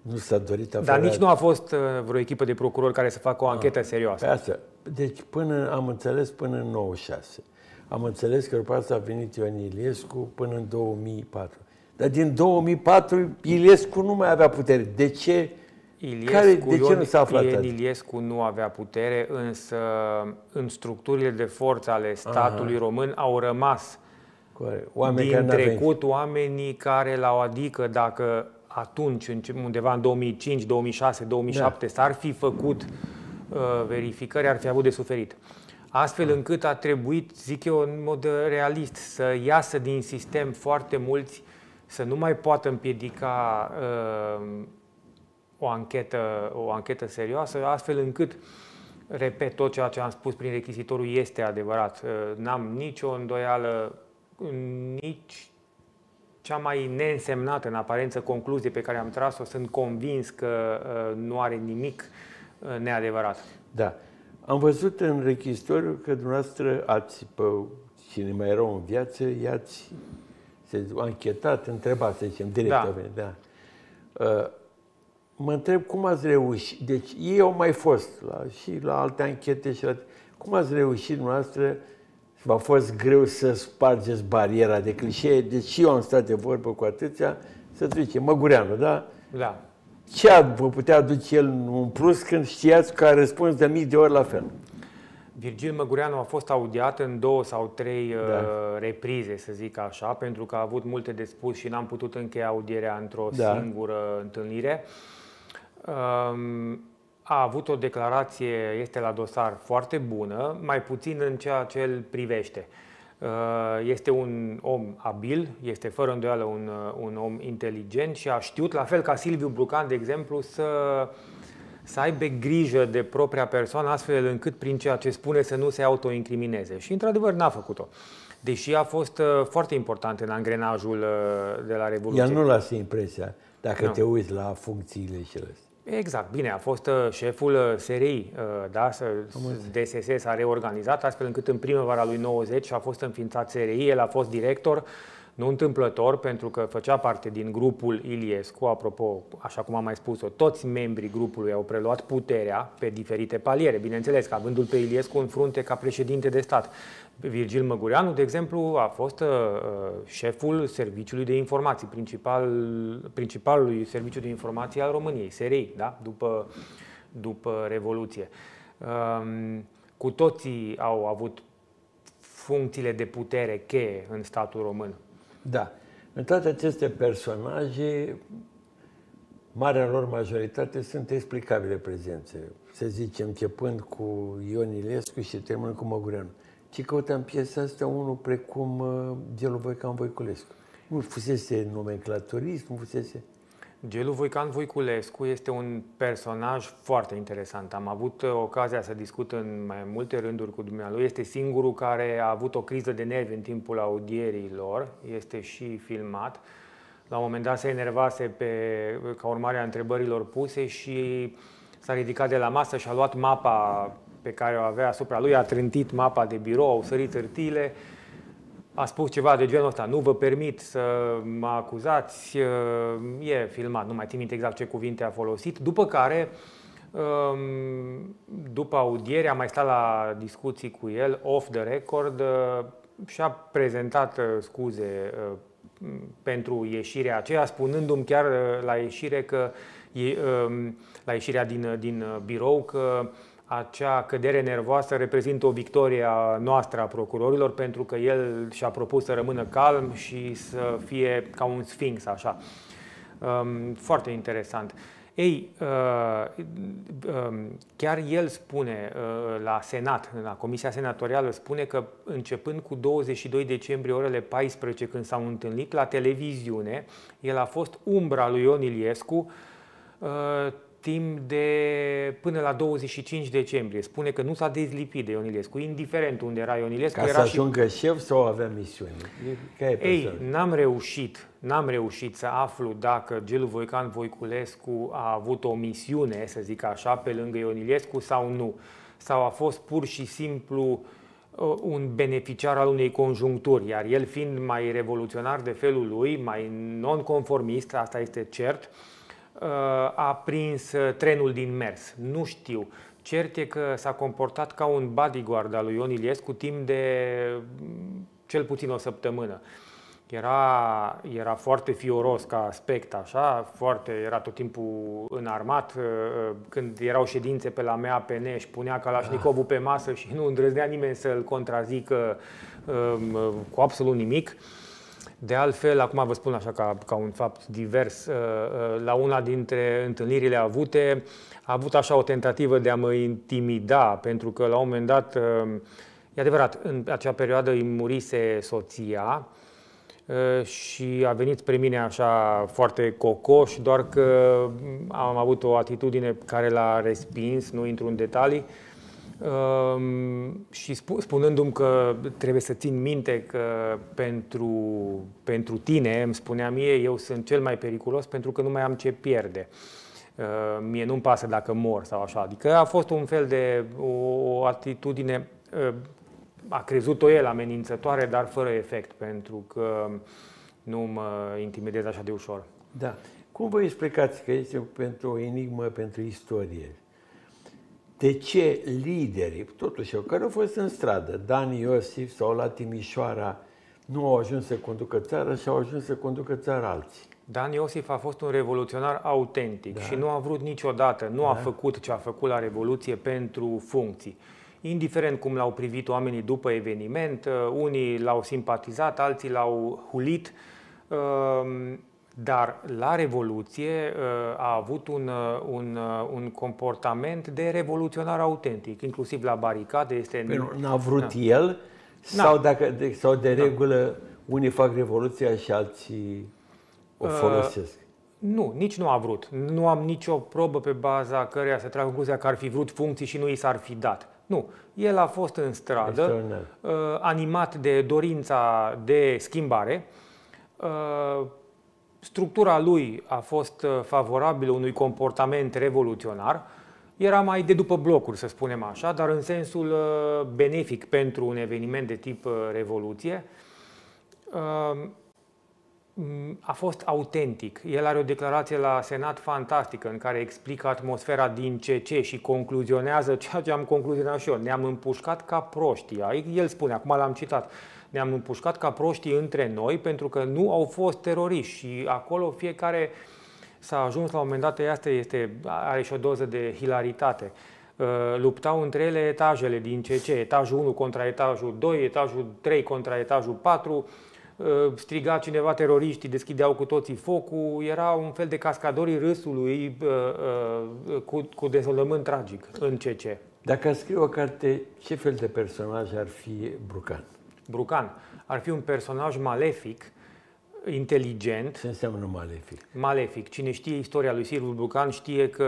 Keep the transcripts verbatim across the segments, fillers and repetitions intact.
Nu s-a dorit afară. Dar nici nu a fost vreo echipă de procurori care să facă o anchetă ah, serioasă. Pe asta. Deci până, am înțeles până în nouăzeci și șase. Am înțeles că după asta a venit Ion Iliescu până în două mii patru. Dar din două mii patru Iliescu nu mai avea putere. De ce? Iliescu, Care, de ce Ion, nu s-a aflat? Ion Iliescu nu avea putere, însă în structurile de forță ale statului Aha. român au rămas Oameni din trecut oamenii care l-au, adică dacă atunci, undeva în două mii cinci, două mii șase, două mii șapte, da. s-ar fi făcut uh, verificări, ar fi avut de suferit. Astfel încât a trebuit, zic eu în mod realist, să iasă din sistem foarte mulți, să nu mai poată împiedica uh, o anchetă, o anchetă serioasă, astfel încât, repet, tot ceea ce am spus prin rechizitorul este adevărat. Uh, n-am nicio îndoială, nici cea mai neînsemnată în aparență concluzie pe care am tras-o, sunt convins că uh, nu are nimic uh, neadevărat. Da. Am văzut în rechizitoriu că dumneavoastră ați, pe cine mai erau în viață, i-ați anchetat, întrebat, să zicem, direct. Da. Da. Uh, mă întreb cum ați reușit. Deci ei au mai fost la, și la alte anchete și la... Cum ați reușit dumneavoastră? V-a fost greu să spargeți bariera de clișee, deci eu am stat de vorbă cu atâția, să zice, Măgureanu, da? Da. Ce vă putea aduce el în plus când știați că a răspuns de mii de ori la fel? Virgil Măgureanu a fost audiat în două sau trei da. uh, reprize, să zic așa, pentru că a avut multe de spus și n-am putut încheia audierea într-o da. singură întâlnire. Um, A avut o declarație, este la dosar, foarte bună, mai puțin în ceea ce îl privește. Este un om abil, este fără îndoială un, un om inteligent și a știut, la fel ca Silviu Brucan, de exemplu, să, să aibă grijă de propria persoană, astfel încât prin ceea ce spune să nu se autoincrimineze. Și, într-adevăr, n-a făcut-o. Deși a fost foarte important în angrenajul de la Revoluție. Ea nu lasă impresia, dacă nu. te uiți la funcțiile și astea. Exact, bine, a fost șeful S R I, da, D S S s-a reorganizat astfel încât în primăvara lui nouăzeci a fost înființat S R I, el a fost director, nu întâmplător, pentru că făcea parte din grupul Iliescu, apropo, așa cum am mai spus-o, toți membrii grupului au preluat puterea pe diferite paliere, bineînțeles că avându-l pe Iliescu în frunte ca președinte de stat. Virgil Măgureanu, de exemplu, a fost uh, șeful Serviciului de Informații, principal, principalului Serviciu de Informații al României, S R I, da? după, după Revoluție. Um, cu toții au avut funcțiile de putere cheie în statul român. Da. În toate aceste personaje, marea lor majoritate sunt explicabile prezențe. Să zicem, începând cu Ion Iliescu și terminând cu Măgureanu. Ce căuta în piesa asta unul precum uh, Gelu Voican Voiculescu? Nu fusese nomenclatorist, nu fusese... Gelu Voican Voiculescu este un personaj foarte interesant. Am avut ocazia să discut în mai multe rânduri cu dumnealui. Este singurul care a avut o criză de nervi în timpul audierilor. Este și filmat. La un moment dat se enervase pe, ca urmare a întrebărilor puse și s-a ridicat de la masă și a luat mapa pe care o avea asupra lui, a trântit mapa de birou, au sărit hârtiile, a spus ceva de genul ăsta: nu vă permit să mă acuzați, e filmat, nu mai țin minte exact ce cuvinte a folosit, după care, după audiere, am mai stat la discuții cu el, off the record, și-a prezentat scuze pentru ieșirea aceea, spunându-mi chiar la ieșire că, la ieșirea din, din birou, că acea cădere nervoasă reprezintă o victorie a noastră, a procurorilor, pentru că el și-a propus să rămână calm și să fie ca un sfinx, așa. Foarte interesant. Ei, chiar el spune la Senat, la Comisia Senatorială, spune că începând cu douăzeci și doi decembrie, orele paisprezece, când s-au întâlnit la televiziune, el a fost umbra lui Ion Iliescu timp de până la douăzeci și cinci decembrie. Spune că nu s-a dezlipit de Ion Iliescu, indiferent unde era Ion Iliescu. Ca era să ajungă și... șef sau avea misiuni? Ei, n-am reușit, n-am reușit să aflu dacă Gelu Voican Voiculescu a avut o misiune, să zic așa, pe lângă Ion Iliescu sau nu. Sau a fost pur și simplu un beneficiar al unei conjuncturi, iar el fiind mai revoluționar de felul lui, mai non-conformist, asta este cert, a prins trenul din mers. Nu știu. Cert e că s-a comportat ca un bodyguard al lui Ion Iliescu timp de cel puțin o săptămână. Era, era foarte fioros ca aspect, așa, foarte, era tot timpul înarmat. Când erau ședințe pe la M A P N, își punea Kalashnikovul pe masă și nu îndrăznea nimeni să-l contrazică um, cu absolut nimic. De altfel, acum vă spun așa ca, ca un fapt divers, la una dintre întâlnirile avute, a avut așa o tentativă de a mă intimida, pentru că la un moment dat, e adevărat, în acea perioadă îi murise soția și a venit spre mine așa foarte cocoș, doar că am avut o atitudine care l-a respins, nu intru în detalii, și spunându-mi că trebuie să țin minte că pentru, pentru tine, îmi spunea mie, eu sunt cel mai periculos pentru că nu mai am ce pierde. Mie nu-mi pasă dacă mor sau așa. Adică a fost un fel de o, o atitudine, a crezut-o el amenințătoare, dar fără efect, pentru că nu mă intimidez așa de ușor. Da. Cum vă explicați că este pentru o enigmă pentru istorie? De ce liderii, totuși, care au fost în stradă, Dan Iosif sau la Timișoara, nu au ajuns să conducă țara și au ajuns să conducă țara alții? Dan Iosif a fost un revoluționar autentic, da, și nu a vrut niciodată, nu, da, a făcut ce a făcut la Revoluție pentru funcții. Indiferent cum l-au privit oamenii după eveniment, unii l-au simpatizat, alții l-au hulit, dar la Revoluție a avut un, un, un comportament de revoluționar autentic, inclusiv la baricade. Este... N-a vrut, da, el sau, dacă, de, sau de regulă, da, unii fac Revoluția și alții o folosesc? Uh, nu, nici nu a vrut. Nu am nicio probă pe baza căreia să trag concluzia că ar fi vrut funcții și nu i s-ar fi dat. Nu. El a fost în stradă, uh, animat de dorința de schimbare. Uh, structura lui a fost favorabilă unui comportament revoluționar. Era mai de după blocuri, să spunem așa, dar în sensul benefic pentru un eveniment de tip Revoluție. A fost autentic. El are o declarație la Senat fantastică în care explică atmosfera din C C și concluzionează ceea ce am concluzionat și eu. Ne-am împușcat ca proștii. El spune, acum l-am citat, ne-am împușcat ca proștii între noi pentru că nu au fost teroriști și acolo fiecare s-a ajuns la un moment dat, asta este, are și o doză de hilaritate. Luptau între ele etajele din C C, etajul unu contra etajul doi, etajul trei contra etajul patru, striga cineva teroriștii, deschideau cu toții focul, era un fel de cascadorii râsului cu, cu dezolământ tragic în C C. Dacă ați scrie o carte, ce fel de personaj ar fi Brucan? Brucan ar fi un personaj malefic, inteligent. Ce înseamnă malefic? Malefic. Cine știe istoria lui Silviu Brucan știe că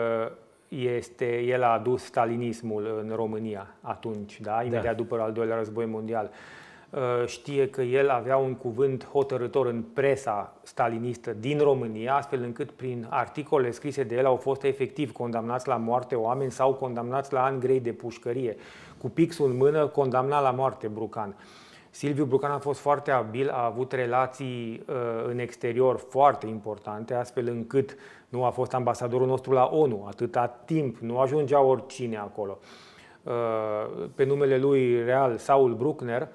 este, el a adus stalinismul în România atunci, da? Imediat, da, după al doilea război mondial. Știe că el avea un cuvânt hotărâtor în presa stalinistă din România, astfel încât prin articole scrise de el au fost efectiv condamnați la moarte oameni sau condamnați la ani grei de pușcărie. Cu pixul în mână condamna la moarte Brucan. Silviu Brucan a fost foarte abil, a avut relații uh, în exterior foarte importante, astfel încât nu a fost ambasadorul nostru la ONU atâta timp, nu ajungea oricine acolo. Uh, pe numele lui real, Saul Bruckner,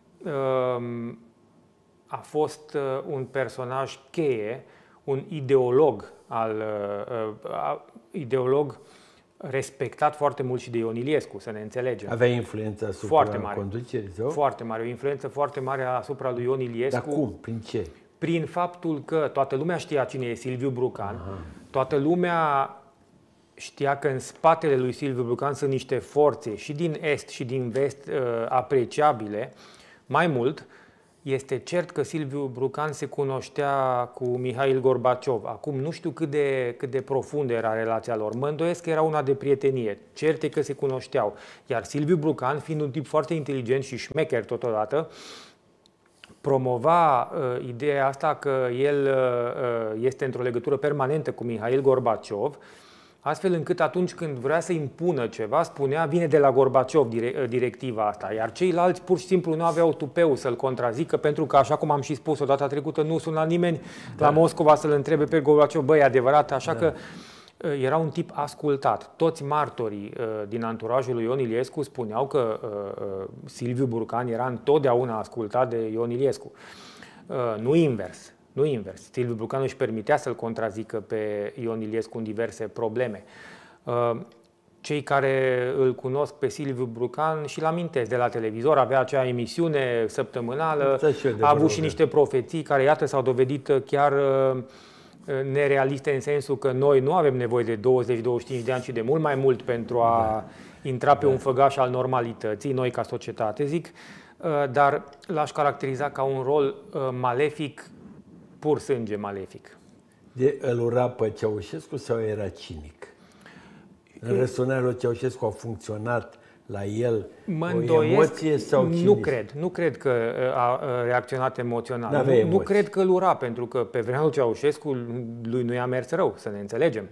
uh, a fost uh, un personaj cheie, un ideolog, al, uh, uh, ideolog respectat foarte mult și de Ion Iliescu, să ne înțelegem. Avea influență asupra foarte mare, conducerii său? Foarte mare, o influență foarte mare asupra lui Ion Iliescu. Dar cum? Prin ce? Prin faptul că toată lumea știa cine e Silviu Brucan, aha, toată lumea știa că în spatele lui Silviu Brucan sunt niște forțe și din est și din vest apreciabile. Mai mult, este cert că Silviu Brucan se cunoștea cu Mihail Gorbaciov. Acum nu știu cât de, cât de profundă era relația lor. Mă îndoiesc că era una de prietenie. Cert e că se cunoșteau. Iar Silviu Brucan, fiind un tip foarte inteligent și șmecher totodată, promova uh, ideea asta că el uh, este într-o legătură permanentă cu Mihail Gorbaciov, astfel încât atunci când vrea să impună ceva, spunea, vine de la Gorbaciov directiva asta, iar ceilalți pur și simplu nu aveau tupeu să-l contrazică, pentru că, așa cum am și spus o data trecută, nu suna nimeni da. la Moscova să-l întrebe pe Gorbaciov, băi, adevărat, așa da. că era un tip ascultat. Toți martorii uh, din anturajul lui Ion Iliescu spuneau că uh, Silviu Burcan era întotdeauna ascultat de Ion Iliescu. Uh, nu invers. Nu invers. Silviu Burcan își permitea să-l contrazică pe Ion Iliescu în diverse probleme. Uh, cei care îl cunosc pe Silviu Burcan și-l amintesc de la televizor, avea acea emisiune săptămânală, a avut și niște profeții care, iată, s-au dovedit chiar uh, nerealiste în sensul că noi nu avem nevoie de douăzeci douăzeci și cinci de ani, ci de mult mai mult pentru a da. intra pe da. un făgaș al normalității, noi ca societate, zic, dar l-aș caracteriza ca un rol malefic, pur sânge malefic. De îl ura pe Ceaușescu sau era cinic? În răsunarea lui Ceaușescu a funcționat la el mă o emoție sau cinism? Nu cred. Nu cred că a reacționat emoțional. Nu, nu cred că îl ura, pentru că pe vremea lui Ceaușescu lui nu i-a mers rău, să ne înțelegem.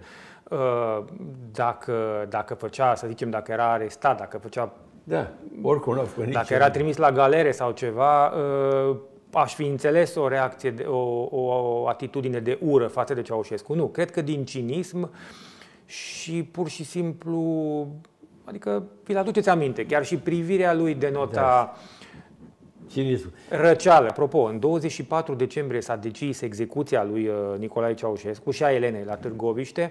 Dacă, dacă făcea, să zicem, dacă era arestat, dacă făcea... Da, oricum nu a făcut Dacă era trimis la galere sau ceva, aș fi înțeles o reacție, de, o, o atitudine de ură față de Ceaușescu. Nu, cred că din cinism și pur și simplu... Adică vi-l aduceți aminte, chiar și privirea lui denota da. cinism. Răceală. Apropo, în douăzeci și patru decembrie s-a decis execuția lui Nicolae Ceaușescu și a Elenei la Târgoviște,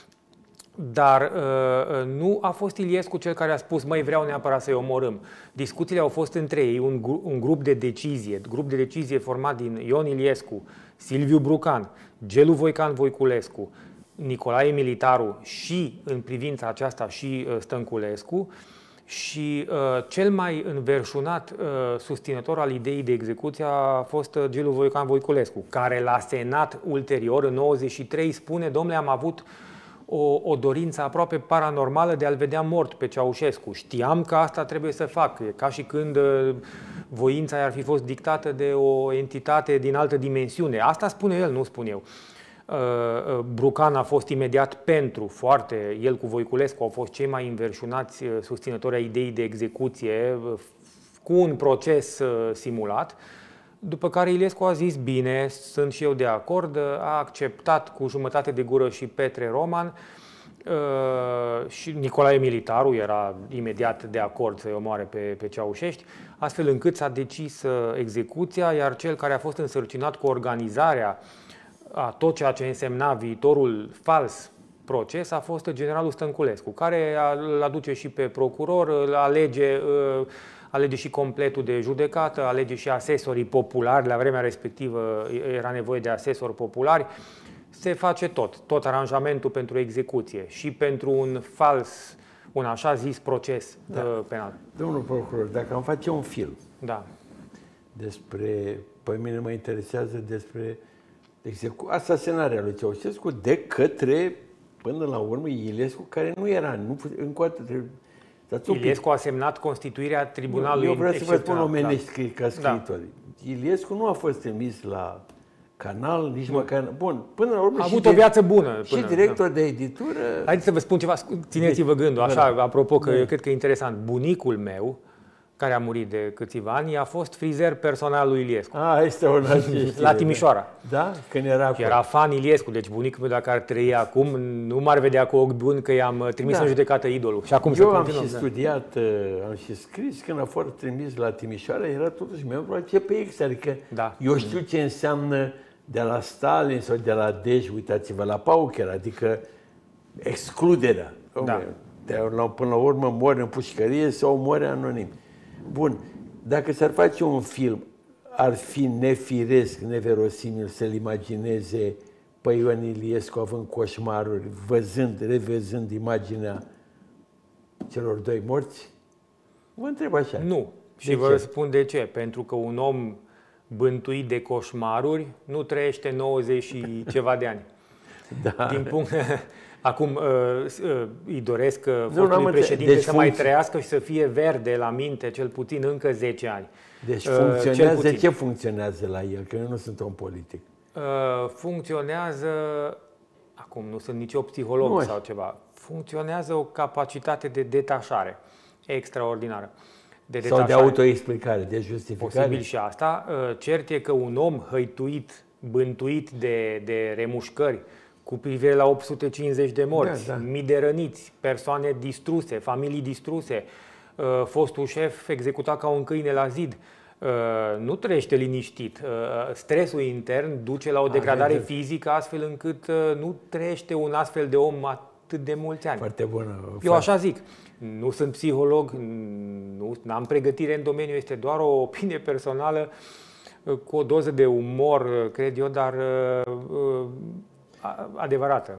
dar uh, nu a fost Iliescu cel care a spus, măi, vreau neapărat să-i omorâm. Discuțiile au fost între ei, un, un grup de decizie, grup de decizie format din Ion Iliescu, Silviu Brucan, Gelu Voican Voiculescu, Nicolae Militaru și, în privința aceasta, și uh, Stănculescu, și uh, cel mai înverșunat uh, susținător al ideii de execuție a fost uh, Gelu Voican Voiculescu, care la Senat ulterior, în nouăzeci și trei, spune, domnule, am avut o, o dorință aproape paranormală de a-l vedea mort pe Ceaușescu. Știam că asta trebuie să fac, e ca și când uh, voința ar fi fost dictată de o entitate din altă dimensiune. Asta spune el, nu spun eu. Brucan a fost imediat pentru, foarte, el cu Voiculescu au fost cei mai înverșunați susținători ai ideii de execuție cu un proces simulat, după care Iliescu a zis, bine, sunt și eu de acord, a acceptat cu jumătate de gură și Petre Roman și Nicolae Militaru era imediat de acord să-i omoare pe, pe Ceaușești, astfel încât s-a decis execuția, iar cel care a fost însărcinat cu organizarea a tot ceea ce însemna viitorul fals proces a fost generalul Stănculescu, care îl aduce și pe procuror, îl alege, alege și completul de judecată, alege și asesorii populari, la vremea respectivă era nevoie de asesori populari, se face tot, tot aranjamentul pentru execuție și pentru un fals, un așa zis proces da. penal. Domnul procuror, dacă am face un film da. despre, pe mine mă interesează despre Execu- asasinarea lui Ceaușescu de către, până la urmă, Iliescu, care nu era, nu, încă o dată, Iliescu a semnat constituirea tribunalului. Eu vreau să vă spun omenești da. ca scriitori. Da. Iliescu nu a fost trimis la canal, nici nu. măcar... Bun, până la urmă... A avut de, o viață bună. Până, și director da. de editură... Haideți să vă spun ceva, țineți-vă gândul, așa, da. apropo, că da. eu cred că e interesant. Bunicul meu, care a murit de câțiva ani, a fost frizer personal lui Iliescu. Ah, este un la Timișoara. Da? Când era acolo. Era fan Iliescu, deci bunicul meu, dacă ar trăi acum, nu m-ar vedea cu ochi buni că i-am trimis da. în judecată idolul. Și acum eu am și studiat, am și scris, când a fost trimis la Timișoara, era totuși membru al C P X, adică da. eu știu ce înseamnă de la Stalin sau de la Dej, uitați-vă la Paucher, adică excluderea. Da. De, până la urmă mori în pușcărie sau mori anonim. Bun, dacă s-ar face un film, ar fi nefiresc, neverosimil să-l imagineze pe Ion Iliescu având coșmaruri, văzând, revăzând imaginea celor doi morți? Vă întreb așa. Nu. Și vă răspund de ce. Pentru că un om bântuit de coșmaruri nu trăiește nouăzeci și ceva de ani. Da. Din punct... Acum uh, uh, îi doresc fostului președinte deci să mai trăiască și să fie verde la minte, cel puțin încă zece ani. Deci funcționează, uh, ce funcționează la el? Că eu nu sunt om politic. Uh, funcționează acum nu sunt nici o psiholog nu sau ceva, funcționează o capacitate de detașare extraordinară. De sau de autoexplicare, de justificare. Posibil și asta. Cert e că un om hăituit, bântuit de, de remușcări, cu privire la opt sute cincizeci de morți, da, da. mii de răniți, persoane distruse, familii distruse, fostul șef executat ca un câine la zid, nu trăiește liniștit. Stresul intern duce la o degradare A, fizică astfel încât nu trăiește un astfel de om atât de mulți ani. Foarte bună. Eu așa zic. Nu sunt psiholog, nu am pregătire în domeniu, este doar o opinie personală cu o doză de umor, cred eu, dar adevărată.